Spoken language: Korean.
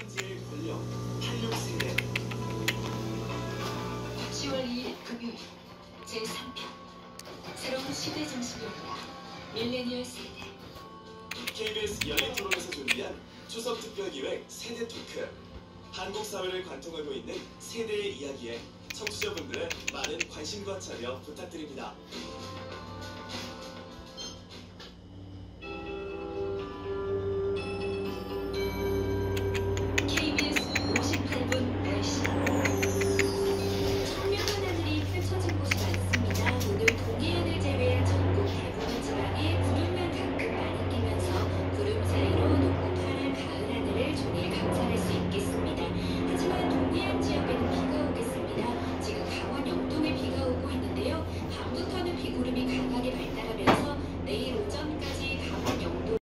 TMZ의 권력 86세대 10월 2일 금요일 제3편 새로운 시대 정신이 온다. 밀레니얼 세대. KBS 열린토론에서 준비한 추석 특별기획 세대 토크. 한국 사회를 관통하고 있는 세대의 이야기에 청취자분들의 많은 관심과 참여 부탁드립니다.